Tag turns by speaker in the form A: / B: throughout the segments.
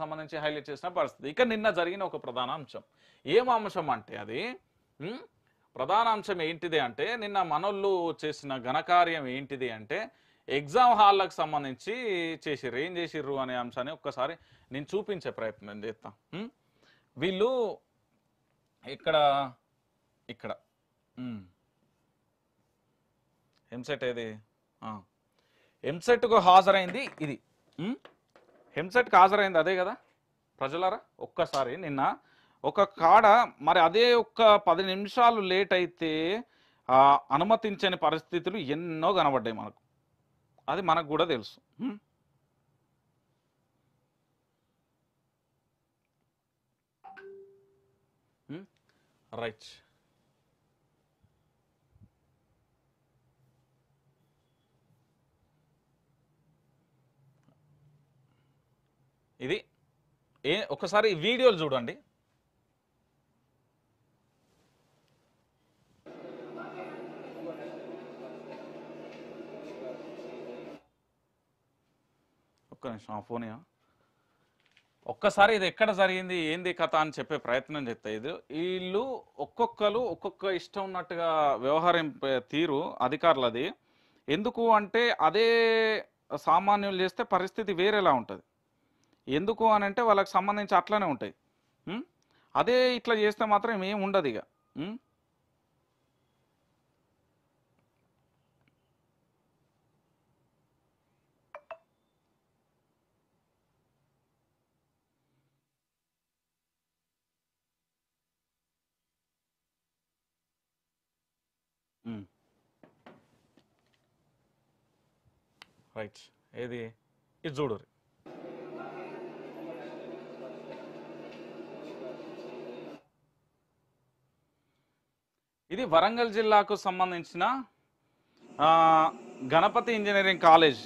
A: సంబంధించి హైలైట్ చేసిన పరిస్థితి. ఇక నిన్న జరిగిన ఒక ప్రధాన అంశం, ఏం అంశం అంటే అది ప్రధాన అంశం ఏంటిది అంటే, నిన్న మనోళ్ళు చేసిన ఘనకార్యం ఏంటిది అంటే, ఎగ్జామ్ హాల్లకు సంబంధించి చేసిర్రు. ఏం చేసిర్రు అనే అంశాన్ని ఒక్కసారి నేను చూపించే ప్రయత్నం చేస్తా. వీళ్ళు ఇక్కడ ఇక్కడ ఎంసెట్ ఏది, ఎంసెట్కు హాజరైంది ఇది, ఎంసెట్కి హాజరైంది అదే కదా ప్రజలారా. ఒక్కసారి నిన్న ఒక కాడ మరి అదే ఒక్క 10 నిమిషాలు లేట్ అయితే అనుమతించని పరిస్థితులు ఎన్నో కనబడ్డాయి మనకు, అది మనకు కూడా తెలుసు. రైట్, ఇది ఒకసారి వీడియోలు చూడండి. ఒక్క నిమిషం ఆ ఫోన్, ఒక్కసారి ఇది ఎక్కడ జరిగింది ఏంది కథ అని చెప్పే ప్రయత్నం చేస్తా. ఇది వీళ్ళు ఒక్కొక్క ఇష్టం ఉన్నట్టుగా వ్యవహారం తీరు అధికారులది. ఎందుకు అంటే అదే సామాన్యులు చేస్తే పరిస్థితి వేరేలా ఉంటుంది. ఎందుకు అని అంటే వాళ్ళకి సంబంధించి అట్లనే ఉంటాయి. అదే ఇట్లా చేస్తే మాత్రం ఏం ఉండదు ఇక. రైట్, ఏది ఇది చూడు. ఇది వరంగల్ జిల్లాకు సంబంధించిన Ganapathi engineering college.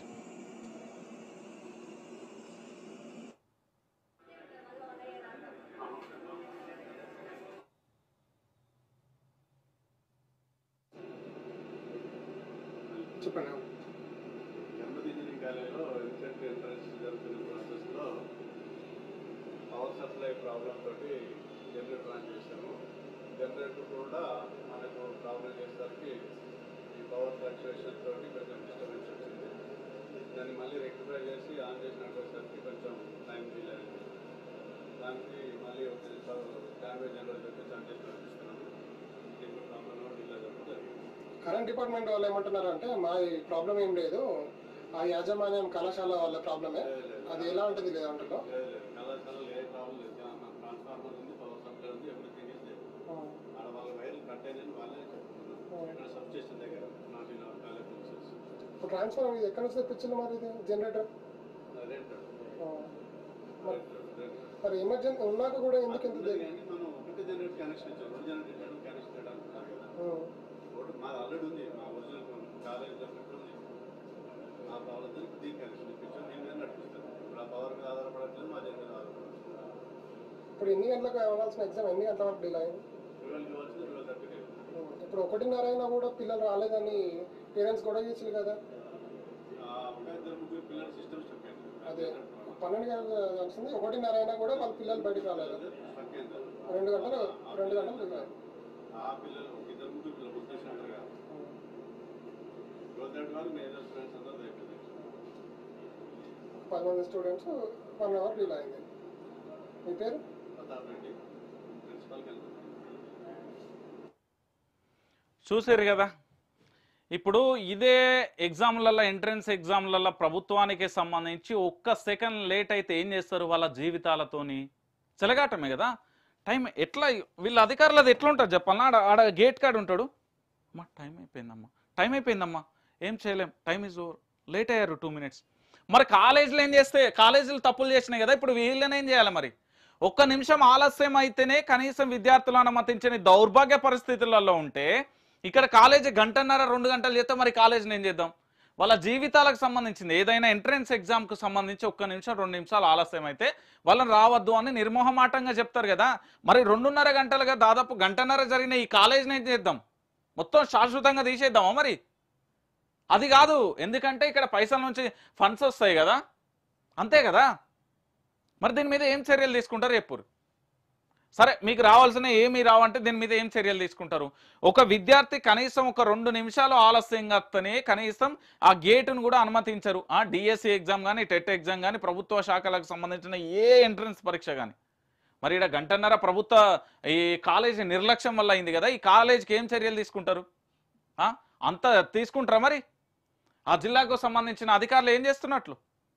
B: Ganapathi engineering కాలేజ్లో ఎంసెట్ ఎంట్రన్స్ జరుగుతున్న ప్రాసెస్లో పవర్ సప్లై ప్రాబ్లం తోటి జనరేటర్ ఆన్ చేశాము. జనరేటర్ కూడా మనకు ప్రాబ్లం చేసేసరికి ఈ పవర్ ఫ్లక్చుయేషన్ తోటి కొంచెం డిస్టర్బెన్స్ వచ్చింది. దాన్ని మళ్ళీ రెక్టిఫై చేసి ఆన్ చేసినట్టేసరికి కొంచెం టైం డీల్ అయింది. దానికి మళ్ళీ ఒక డ్యామేజ్ జనరేటర్ తెచ్చి ఆన్ చేసి నడిపిస్తున్నాము. దీనికి ప్రాబ్లం డీల్ జరుగుతుంది.
C: కరెంట్ డిపార్ట్మెంట్ వాళ్ళు ఏమంటున్నారు అంటే మా ప్రాబ్లం ఏం లేదు, ఆ యాజమాన్యం కళాశాల వాళ్ళ ప్రాబ్లమే, అది ఎలా ఉంటుంది లేదా అంటారు.
B: కళాశాలలో ఏ ప్రాబ్లం లేదు, ట్రాన్స్ఫార్మర్ ఉంది, పవర్ సప్లై ఉంది, ఎవ్రీథింగ్ ఇస్ దేర్. ఆడ వాళ్ళ వైర్లు కట్ అయ్యాయని వాళ్ళే చెప్తున్నారు. ఇక్కడ సబ్ స్టేషన్ దగ్గర not in our college premises.
C: ఇప్పుడు ట్రాన్స్ఫార్మర్ ఇది ఎక్కడ నుంచి తెప్పించింది మరి ఇది జనరేటర్? మరి ఎమర్జెన్సీ ఉన్నాక కూడా ఎందుకు ఇంత
B: మనం ఒకటి జనరేటర్ కనెక్షన్ ఇచ్చాం, రెండు జనరేటర్ కనెక్షన్ చేయడానికి కదా. మాది ఆల్రెడీ ఉంది, మా ఒరిజినల్ కాలేజీలో ఉంది. ఆ పవర్ దీనికి కనెక్షన్ ఇప్పించాం, నేను నడిపిస్తాను. ఇప్పుడు ఆ పవర్ మీద ఆధారపడట్లేదు, మా జనరేటర్ ఆధారపడట్లేదు.
C: ఇప్పుడు ఎన్ని గంటలకు అవ్వాల్సిన ఎగ్జామ్ ఎన్ని గంటల వరకు డిలే అయింది?
B: 12 కావాల్సింది 12:30.
C: ఇప్పుడు 1:30 అయినా కూడా పిల్లలు రాలేదని పేరెంట్స్ గొడవ చేసింది కదా.
B: పిల్లల సిస్టమ్స్ చెప్పాను
C: అదే 12 గంటలు వచ్చింది, 1:30 అయినా కూడా వాళ్ళ పిల్లలు బయటకు రాలేదు. 2 గంటలు డిలే.
B: ఆ పిల్లలు ఇద్దరు ముగ్గురు పిల్లలు గుర్తొచ్చినట్టుగా 12:30 వరకు మేజర్ స్టూడెంట్స్ అందరూ అయిపోయింది.
C: 10 మంది స్టూడెంట్స్ 1 అవర్ డిలే అయింది. మీ పేరు?
B: ప్రతాప్ రెడ్డి, ప్రిన్సిపల్కి వెళ్తాను.
A: చూసారు కదా, ఇప్పుడు ఇదే ఎగ్జామ్లలో ఎంట్రన్స్ ఎగ్జామ్లలో ప్రభుత్వానికి సంబంధించి ఒక్క సెకండ్ లేట్ అయితే ఏం చేస్తారు వాళ్ళ జీవితాలతోని? చెలగాటమే కదా. టైం ఎట్లా వీళ్ళ అధికారులది ఎట్లా ఉంటుంది చెప్పాలన్నా, ఆడ గేట్ కార్డు ఉంటాడు, అమ్మా టైం అయిపోయిందమ్మా ఏం చేయలేం, టైం ఈజ్ ఓవర్, లేట్ అయ్యారు 2 minutes. మరి కాలేజీలు ఏం చేస్తే, కాలేజీలు తప్పులు చేసినాయి కదా, ఇప్పుడు వీళ్ళని ఏం చేయాలి మరి? ఒక్క నిమిషం ఆలస్యం అయితేనే కనీసం విద్యార్థులు అనుమతించని దౌర్భాగ్య పరిస్థితులలో ఉంటే ఇక్కడ కాలేజీ 1.5-2 గంటలు చేస్తే మరి కాలేజీని ఏం చేద్దాం? వాళ్ళ జీవితాలకు సంబంధించింది ఏదైనా ఎంట్రన్స్ ఎగ్జామ్కు సంబంధించి 1 నిమిషం 2 నిమిషాలు ఆలస్యం అయితే వాళ్ళని రావద్దు అని నిర్మోహమాటంగా చెప్తారు కదా. మరి 2.5 గంటలుగా దాదాపు 1.5 జరిగిన ఈ కాలేజీని ఏం చేద్దాం? మొత్తం శాశ్వతంగా తీసేద్దామా మరి? అది కాదు, ఎందుకంటే ఇక్కడ పైసల నుంచి ఫండ్స్ వస్తాయి కదా, అంతే కదా. మరి దీని మీద ఏం చర్యలు తీసుకుంటారు చెప్పురు. సరే మీకు రావాల్సిన ఏమీ రావంటే దీని మీద ఏం చర్యలు తీసుకుంటారు? ఒక విద్యార్థి కనీసం ఒక 2 నిమిషాలు ఆలస్యంగా వస్తేనే కనీసం ఆ గేటును కూడా అనుమతించరు. డిఎస్సి ఎగ్జామ్ కానీ, టెట్ ఎగ్జామ్ కానీ, ప్రభుత్వ శాఖలకు సంబంధించిన ఏ ఎంట్రన్స్ పరీక్ష కానీ. మరి ఇక్కడ గంటన్నర ప్రభుత్వ ఈ కాలేజీ నిర్లక్ష్యం వల్ల అయింది కదా. ఈ కాలేజీకి ఏం చర్యలు తీసుకుంటారు? అంత తీసుకుంటారా? మరి ఆ జిల్లాకు సంబంధించిన అధికారులు ఏం చేస్తున్నట్లు?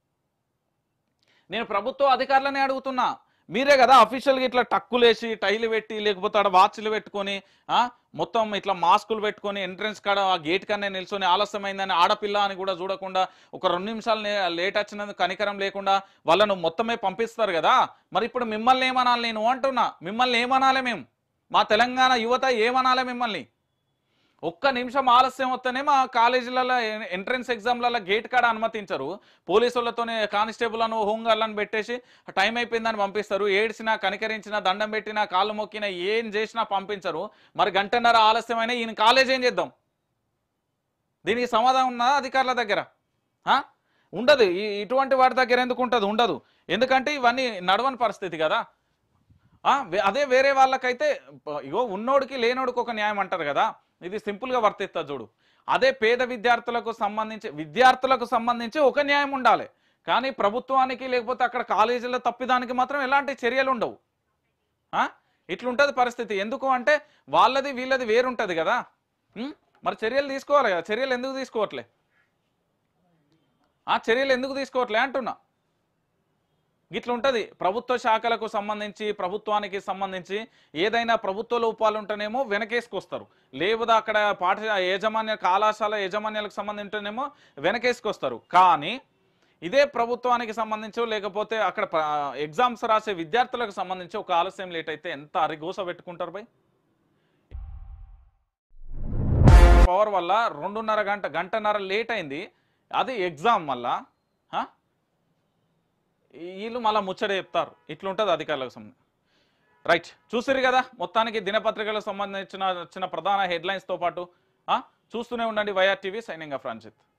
A: నేను ప్రభుత్వ అధికారులనే అడుగుతున్నా. మీరే కదా అఫీషియల్గా ఇట్లా టక్కులేసి టైలు పెట్టి లేకపోతే ఆడ వాచ్లు పెట్టుకొని మొత్తం ఇట్లా మాస్కులు పెట్టుకొని ఎంట్రన్స్ కాడ ఆ గేట్ కన్నా నిల్చొని ఆలస్యమైందని ఆడపిల్ల అని కూడా చూడకుండా ఒక 2 నిమిషాలు లేట్ వచ్చినందుకు కనికరం లేకుండా వాళ్ళను మొత్తమే పంపిస్తారు కదా. మరి ఇప్పుడు మిమ్మల్ని ఏమనాలి? నేను అంటున్నా, మిమ్మల్ని ఏమనాలి? మేము మా తెలంగాణ యువత ఏమనాలి మిమ్మల్ని? 1 నిమిషం ఆలస్యం వస్తేనే మా కాలేజీలలో ఎంట్రన్స్ ఎగ్జామ్లలో గేట్ కాడ అనుమతించరు. పోలీసులతోనే కానిస్టేబుల్లను హోంగార్లను పెట్టేసి టైం అయిపోయిందని పంపిస్తారు. ఏడ్చినా కనికరించినా దండం పెట్టినా కాళ్ళు మొక్కినా ఏం చేసినా పంపించరు. మరి గంటన్నర ఆలస్యమైన ఈయన కాలేజ్ ఏం చేద్దాం? దీనికి సమాధానం ఉన్నదా అధికారుల దగ్గర? ఉండదు. ఇటువంటి వాటి దగ్గర ఎందుకు ఉంటుంది? ఉండదు. ఎందుకంటే ఇవన్నీ నడవని పరిస్థితి కదా. అదే వేరే వాళ్ళకైతే ఇగో ఉన్నోడికి లేనోడికి ఒక న్యాయం అంటారు కదా. ఇది సింపుల్గా వర్తిస్తా చూడు. అదే పేద విద్యార్థులకు సంబంధించి ఒక న్యాయం ఉండాలి. కానీ ప్రభుత్వానికి లేకపోతే అక్కడ కాలేజీలో తప్పిదానికి మాత్రం ఎలాంటి చర్యలు ఉండవు. ఇట్లుంటుంది పరిస్థితి. ఎందుకు అంటే వాళ్ళది వీళ్ళది వేరుంటుంది కదా. మరి చర్యలు తీసుకోవాలి కదా. చర్యలు ఎందుకు తీసుకోవట్లే అంటున్నా. ఇట్లుంటుంది. ప్రభుత్వ శాఖలకు సంబంధించి ప్రభుత్వానికి సంబంధించి ఏదైనా ప్రభుత్వ లోపాలు ఉంటేనేమో వెనకేసుకొస్తారు. లేదా అక్కడ కళాశాల యాజమాన్యాలకు సంబంధించినేమో వెనకేసుకొస్తారు. కానీ ఇదే ప్రభుత్వానికి సంబంధించి లేకపోతే అక్కడ ఎగ్జామ్స్ రాసే విద్యార్థులకు సంబంధించి ఒక ఆలస్యం లేట్ అయితే ఎంత అరిగోస పెట్టుకుంటారు బై. పవర్ వల్ల 2.5 గంటన్నర లేట్ అయింది. అది ఎగ్జామ్ వల్ల వీళ్ళు మళ్ళీ ముచ్చట చెప్తారు. ఇట్లుంటుంది అధికారులకు సంబంధించి. రైట్, చూసిరు కదా మొత్తానికి దినపత్రికలకు సంబంధించిన ప్రధాన హెడ్లైన్స్తో పాటు చూస్తూనే ఉండండి YR TV. Signing off Ranjith.